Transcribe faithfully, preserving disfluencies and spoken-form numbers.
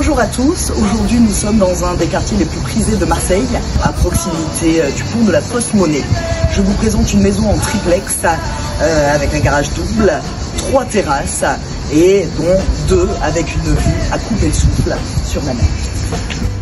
Bonjour à tous, aujourd'hui nous sommes dans un des quartiers les plus prisés de Marseille, à proximité du pont de la Poste-Monnaie. Je vous présente une maison en triplex euh, avec un garage double, trois terrasses et dont deux avec une vue à couper le souffle sur la mer.